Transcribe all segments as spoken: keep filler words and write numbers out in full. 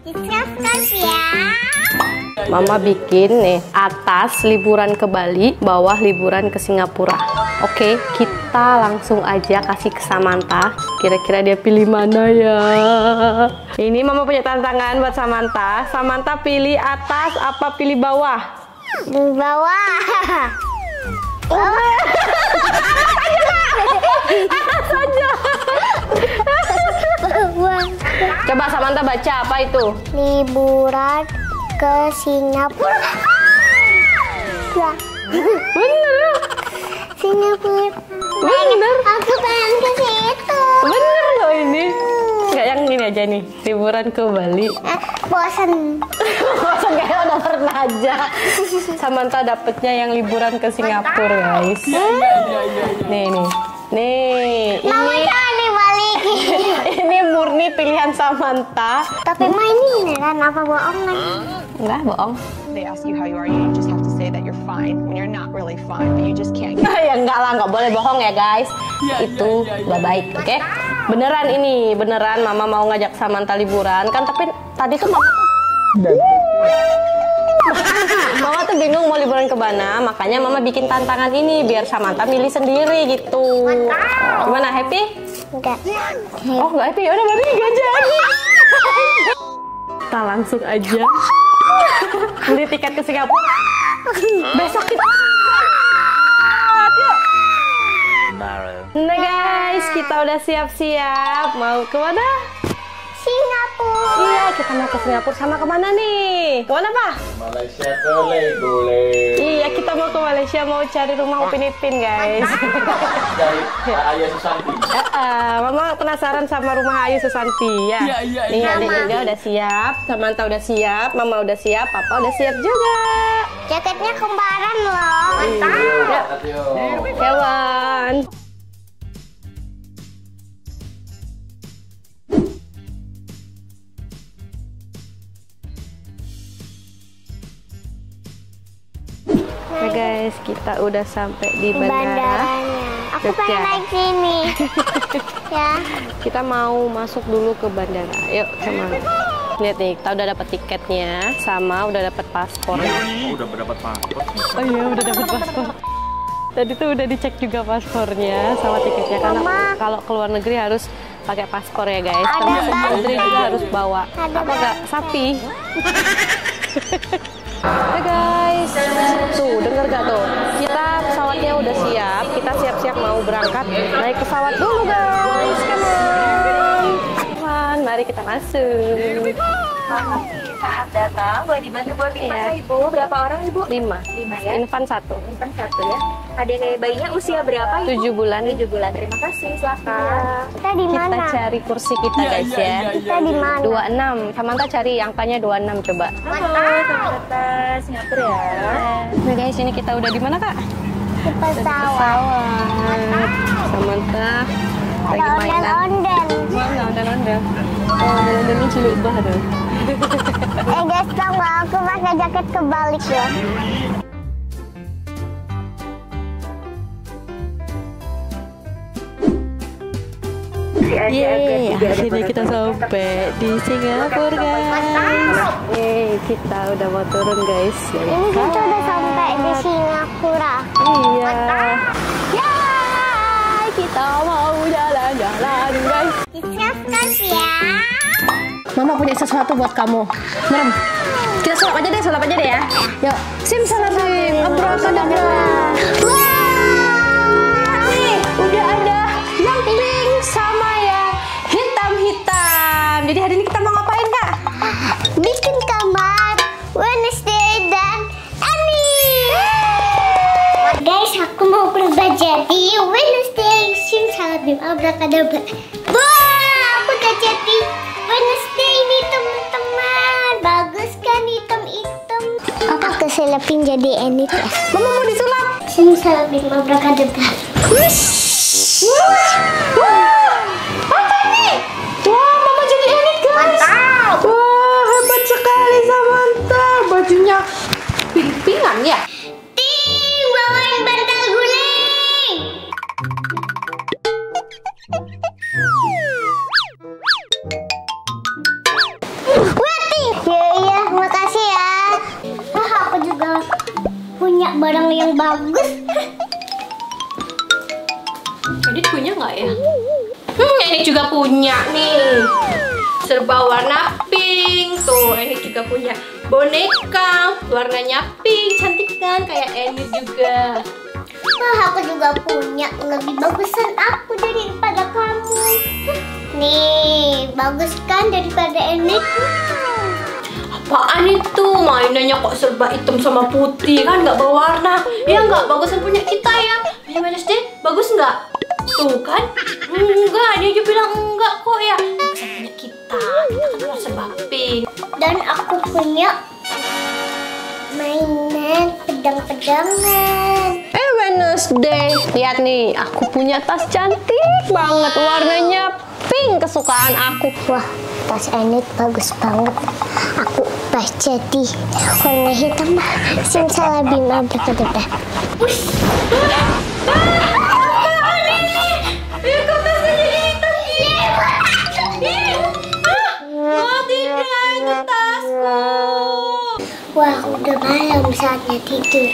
Subscribe ya. Mama bikin nih, atas liburan ke Bali, bawah liburan ke Singapura. Oke, kita langsung aja kasih ke Samantha. Kira-kira dia pilih mana ya? Ini Mama punya tantangan buat Samantha. Samantha pilih atas apa pilih bawah? Di bawah. Atas aja. Coba Samantha baca apa itu? Liburan ke Singapura. Ya. Bener. Singapura. Bener. Aku pengen ke situ. Bener loh ini. Nggak yang ini aja nih, liburan ke Bali. Eh, bosan. Bosan kayak udah pernah aja. Samantha dapetnya yang liburan ke Singapura, guys. Nih, nih. Nih, Mama ini jangan dibalikin. ini murni pilihan Samantha. Tapi Ma ini beneran apa bohongan? Enggak, bohong. They ask you how you are, you just have to say that you're fine when you're not really fine, but you just can't get Ya enggak lah, nggak boleh bohong ya guys. Itu nggak baik, oke? Beneran ini, beneran Mama mau ngajak Samantha liburan kan, tapi tadi tuh Mama Mama tuh bingung mau liburan ke mana, makanya Mama bikin tantangan ini biar Samantha milih sendiri gitu. Gimana, happy? Enggak. Oh nggak happy, udah berarti nggak jadi. Kita langsung aja beli tiket ke Singapura. Besok kita. Nah guys, kita udah siap-siap mau ke mana? Singapura. Iya, kita mau ke Singapura sama kemana nih? Kemana Pak? Malaysia ke Legole. Iya, kita mau ke Malaysia mau cari rumah Upin Ipin guys. Dari Ayah Susanti. Uh, Mama penasaran sama rumah Ayu Susanti ya. Iya, iya, Nih iya. adik juga udah siap, Samantha udah siap, Mama udah siap, Papa udah siap juga. Jaketnya kembaran loh. Mantap. Hewan. Nah guys, kita udah sampai di bandara. Bandaranya. Aku Jogja. pengen naik sini. Ya. Kita mau masuk dulu ke bandara. Yuk, sama. Lihat nih, kita udah dapat tiketnya, sama udah dapat paspor. Oh, udah mendapat paspor. Oh iya, udah dapat paspor. Tadi tuh udah dicek juga paspornya sama tiketnya, karena Mama. kalau ke luar negeri harus pakai paspor ya guys. Ada Termasuk bayi. putri juga harus bawa. Ada Apa enggak? Sapi. Oke guys, tuh denger gak tuh? Kita pesawatnya udah siap, kita siap-siap mau berangkat naik pesawat dulu guys. Come on, come on, mari kita masuk. Saat datang, boleh dibantu buat Iya. Ibu. Berapa orang Ibu? Lima, Lima ya. infan satu, Infan satu ya. Adik bayinya usia berapa Ibu? tujuh bulan. Tujuh bulan. Terima kasih. Silakan. Kita di Kita mana? cari kursi kita guys ya. Kita di mana? dua puluh enam, Samantha cari angkanya dua puluh enam coba. Halo, selamat datang Singapura ya. Nah guys, ini kita udah di mana kak? Di pesawat. Pesawat. Samantha lagi Ada mainan. ondel-ondel. Mana ondel-ondel? Oh, ondel-ondel ini cilik banget tuh. Eh guys, tau gak aku pakai jaket kebalik ya. Yeay, akhirnya kita sampai di Singapura guys. Yeay, kita udah mau turun guys. Ini kita udah sampai di Singapura. Iya. Ya, kita mau jalan-jalan guys. Subscribe ya. Mama punya sesuatu buat kamu. Merem. Kita sulap aja deh, sulap aja deh ya. Yuk, sim salam sim. Abracadabra. Wah, nih udah ada yang pink sama yang hitam-hitam. Jadi hari ini kita mau ngapain kak? Bikin kamar Wednesday dan Annie. Guys, aku mau berubah jadi Wednesday. Sim salam sim abracadabra. Wah, aku udah jadi Wednesday nih teman-teman. Bagus kan hitam-hitam. Aku keselipin jadi Annie ya. Mama mau disulap. Sim salam sim abracadabra. Wish. Wah, apa ini? Wah, Mama jadi Enid guys. Mantap. Wah, hebat sekali Samantha. Bajunya pink-pinkan ya. Ting, bawain bantal guling. Wati, barang-barang yang bagus. Edit punya nggak ya? Hmm, ini juga punya nih. Serba warna pink. Tuh, ini juga punya boneka. Warnanya pink. Cantik kan? Kayak Enid juga. Wah, aku juga punya. Lebih bagusan aku daripada kamu. Nih, bagus kan daripada Enid? Apaan itu? Mainannya kok serba hitam sama putih kan nggak berwarna. Ya nggak, bagusan punya kita ya. Gimana sih? Bagus nggak? Tuh kan? Enggak, dia juga bilang enggak kok ya. Bagusan punya kita. Kita kan serba pink. Dan aku punya mainan pedang-pedangan. Eh, Wednesday. Lihat nih, aku punya tas cantik banget. Warnanya pink, kesukaan aku. Wah, tas Enid bagus banget. Aku pas jadi warna hitam. Simsalabim abrakadabra. Wah, udah malam saatnya tidur.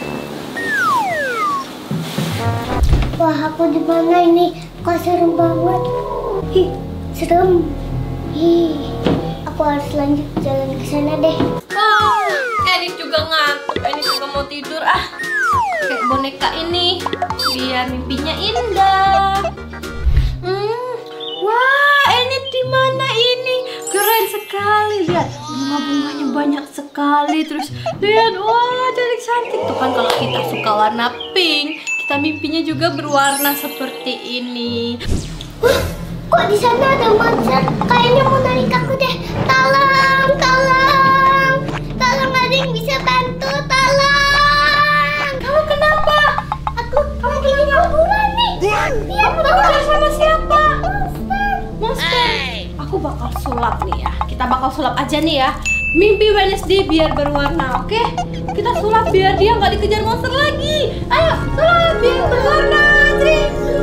Wah, aku di mana ini? Kok serem banget? Ih, serem. Ih, aku harus lanjut jalan ke sana deh. Ah, Enid juga ngantuk. Enid juga mau tidur. Ah, kayak boneka ini biar mimpinya indah. Hmm, wah, Enid di mana ini? Keren sekali, lihat bunga-bunganya banyak sekali. Terus lihat, wah cantik-cantik tuh kan. Kalau kita suka warna pink, kita mimpinya juga berwarna seperti ini. Wah, kok di sana ada monster? Kayaknya mau narik aku deh. Tolong, tolong, tolong, ada yang bisa bantu, tolong. Kamu kenapa? Aku, kamu lagi kuburan nih. Lihat, Monster sama siapa? monster. Monster. Aku bakal sulap nih ya. Kita bakal sulap aja nih ya. Mimpi Wednesday biar berwarna, oke? Kita sulap biar dia nggak dikejar monster lagi. Ayo, sulap biar berwarna. Tri.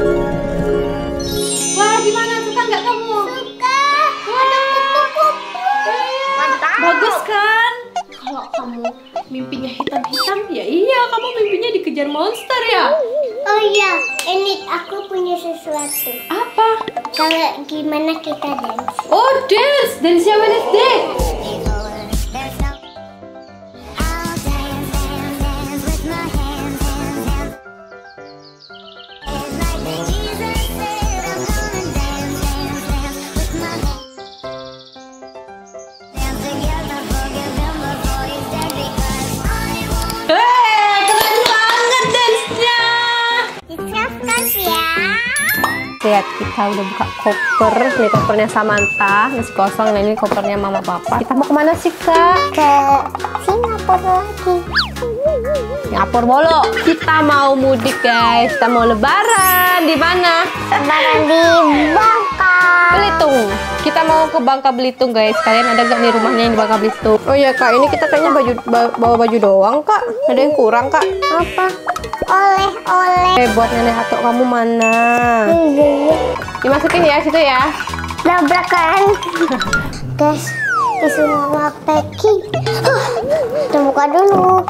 Wah, gimana? Suka nggak kamu? Suka. Ada kupu-kupu. Mantap. Bagus kan? Kalau kamu mimpinya hitam-hitam, ya iya kamu mimpinya dikejar monster ya. Oh iya, Enid, aku punya sesuatu. Apa? Kalau gimana kita dance? Oh, dance. Dance-nya Wednesday. Lihat, kita udah buka koper. Ini kopernya Samantha, masih kosong. Nah, ini kopernya mama papa. Kita mau kemana sih, Kak? Ke Singapura lagi. Singapura mulu. Kita mau mudik, guys. Kita mau lebaran. Di mana? Lebaran di Bangka. Belitung. Kita mau ke Bangka Belitung, guys. Kalian ada gak nih rumahnya yang di Bangka Belitung? Oh iya, Kak. Ini kita kayaknya baju bawa baju doang, Kak. Ada yang kurang, Kak? Apa? Oleh-oleh. Eh, buat nenek atok kamu mana? Iya. Dimasukin ya, situ ya. Tabrakan. Guys, disuruh packing. Huh, kita buka dulu.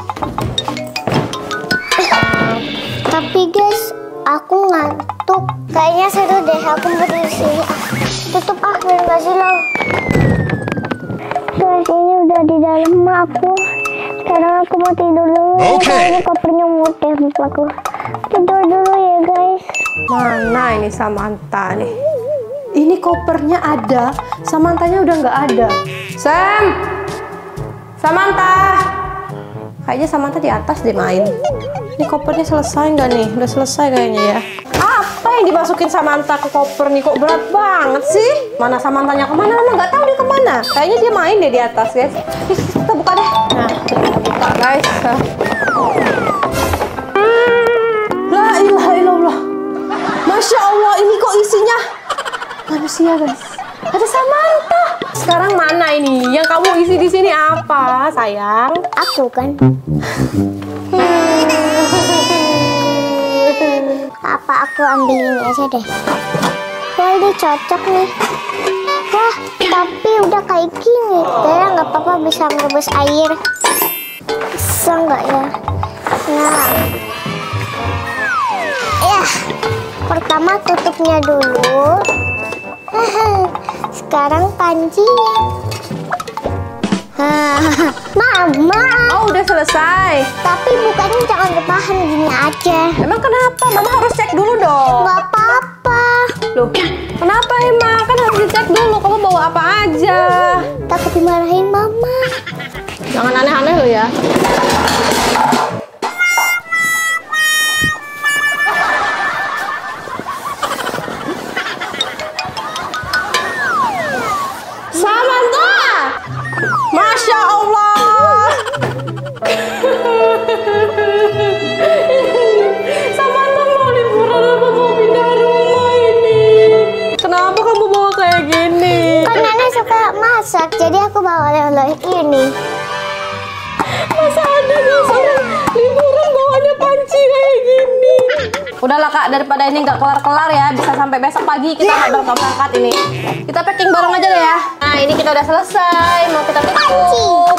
Tapi guys, aku ngantuk. Kayaknya seru deh aku berdiri sini. Ah, tutup ah, biar nggak silau. Guys, ini udah di dalam aku. Sekarang aku mau tidur dulu. Oke. Ini kopernya mudah aku. Tidur dulu ya guys. Mana ini Samantha nih? Ini kopernya ada, Samantanya udah nggak ada. Sam, Samantha. Kayaknya Samantha di atas deh main. Ini kopernya selesai nggak nih? Udah selesai kayaknya ya. Apa yang dimasukin Samantha ke koper nih? Kok berat banget sih? Mana Samantanya kemana? Mama nggak tahu dia kemana. Kayaknya dia main deh di atas guys. Kita buka deh. Nah, kita buka guys. La ilaha illallah. Masya Allah, ini kok isinya manusia guys. Ada Samantha. Sekarang mana ini? Yang kamu isi di sini apa, sayang? Aku kan. Apa aku ambil ini aja deh. Wah, ini cocok nih. Wah, tapi udah kayak gini. Ya nggak apa-apa, bisa ngerebus air. Bisa nggak ya? Nah, ya, pertama tutupnya dulu. Sekarang pancinya. Mama. Oh, udah selesai. Tapi bukannya jangan rebahan gini aja. Emang kenapa? Mama harus cek dulu dong. Gak apa-apa. Loh, kenapa emang? Kan harus dicek dulu. Kamu bawa apa aja? Takut dimarahin mama. Jangan aneh-aneh lo ya. Samantha! Masya Allah! Samantha mau liburan apa mau pindah rumah ini? Kenapa kamu bawa kayak gini? Kan nenek suka masak, jadi aku bawa oleh-oleh ini. Masa ada nih orang liburan bawanya panci kayak gini? Udahlah Kak, daripada ini nggak kelar-kelar ya, bisa sampai besok pagi kita nggak bakal berangkat ini. Kita packing bareng aja deh ya. Nah ini kita udah selesai, mau kita tutup.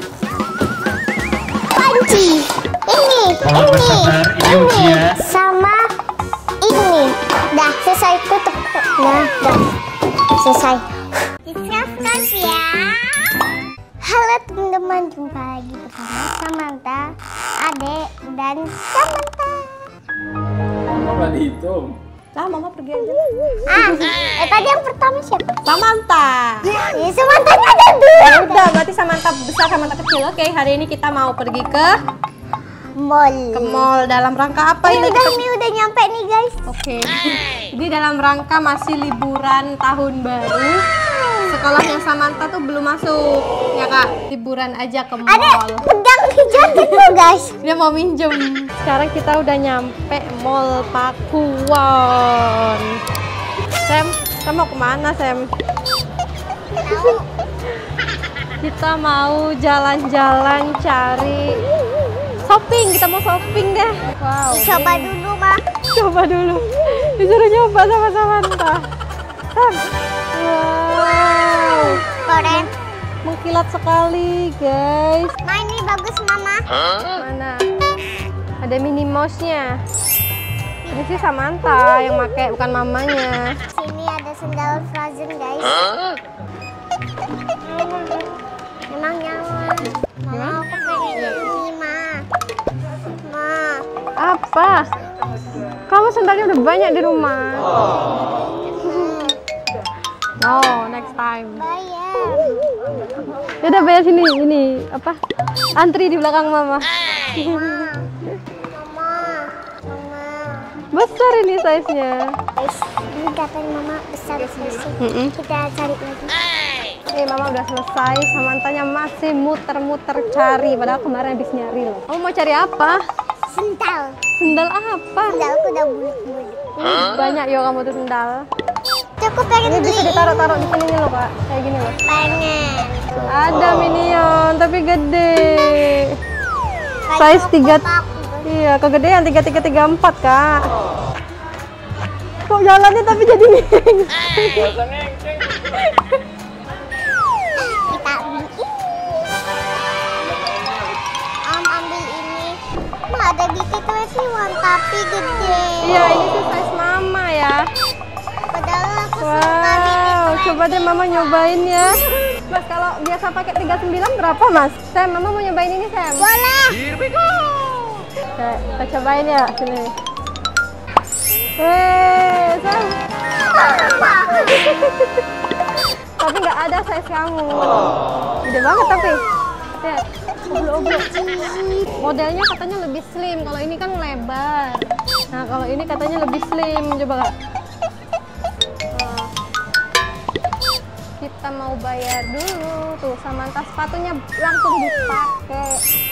Panci. Ini, ini, ini, sama ini. Dah selesai tutup. Nah, dah selesai. Subscribe ya. Halo teman-teman, jumpa lagi bersama Samantha, Adek, dan Samantha. Nggak dihitung. Nah, Mama pergi aja. Ah, eh tadi yang pertama siapa? Samantha. Ya, Samanthanya ada dua. Udah, berarti Samantha besar, Samantha kecil. Oke, hari ini kita mau pergi ke Mall. ke mall dalam rangka apa Ini ini? udah, ini udah nyampe nih guys. Oke. Jadi dalam rangka masih liburan tahun baru. Sekolahnya Samantha tuh belum masuk, ya Kak. Liburan aja ke mall. Ada pegang jaket tuh guys. Dia mau minjem. Sekarang kita udah nyampe Mall Pakuwon. Sam, kita mau kemana Sam? Kita mau jalan-jalan cari shopping. Kita mau shopping deh. Wow. Coba dulu mah. Coba dulu. Disuruh nyoba sama Samantha. Sam. Wow. Keren. Mengkilat sekali guys. Ma ini bagus mama. Mana? Ada Minnie Mouse-nya. Ini sih Samantha yang pakai, bukan mamanya. Sini ada sendal Frozen guys. Emang nyawa. Mama aku pengen ini ma. Ma. Apa? Kamu sendalnya udah banyak di rumah. No, next time. Bayar. Ya udah bayar sini, ini apa? Antri di belakang mama. Mama. Mama. Mama. Besar ini size-nya. Guys, ini datang mama besar selesai. Mm-mm. Kita cari lagi. Eh, mama udah selesai. Samantanya masih muter-muter cari. Padahal kemarin habis nyari loh. Kamu mau cari apa? Sendal. Sendal apa? Sendalku udah bulat-bulat. Ih, banyak yo kamu tuh sendal. Aku pengen Ini beli. bisa ditaruh-taruh di sini loh Kak. Kayak gini loh. Pengen. Ada Minion, tapi gede. Kayak Size tiga. kotak. Iya, kegedean tiga tiga tiga empat Kak. Kok jalannya tapi jadi miring. Kita beli ini. Om ambil ini. Ma ada di T dua puluh satu tapi gede. Iya, ini tuh size mama ya. Padahal aku suka di T dua Wow, puluh. coba deh mama nyobain ya. Mas, kalau biasa pakai tiga puluh sembilan berapa Mas? Sam, mama mau nyobain ini Sam. Boleh. Oke, kita cobain ya, sini. Weh, Sam. Tapi nggak ada size kamu. Gede banget tapi. Lihat, oblong-oblong. Modelnya katanya lebih slim, kalau ini kan lebar. Nah, kalau ini katanya lebih slim. Coba Kak. Nah, kita mau bayar dulu. Tuh, Samantha sepatunya langsung dipakai.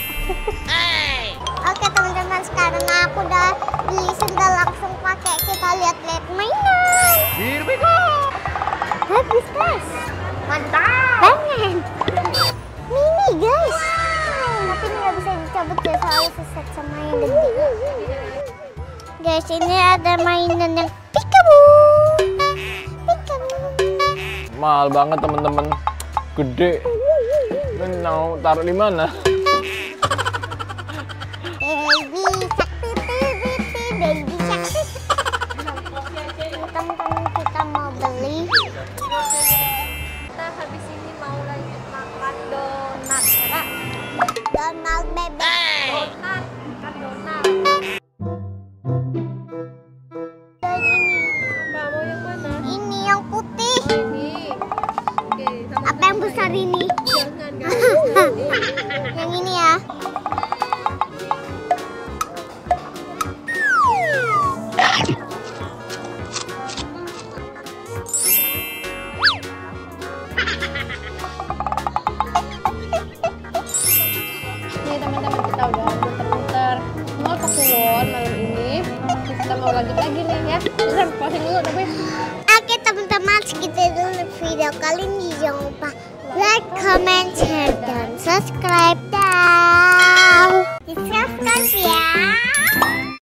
Oke teman-teman, sekarang aku udah beli sendal langsung pakai. Kita lihat-lihat mainan. Here we go. Habis guys. Mantap. Pengen. Mini guys. Tapi ini nggak bisa dicabut ya soalnya seset sama yang gede. Guys, ini ada mainan yang peekaboo. Peekaboo. Mahal banget teman-teman. Gede. Ini mau taruh di mana? Eh, video kali ini. Jangan lupa like, comment, share, dan subscribe. Dan subscribe ya.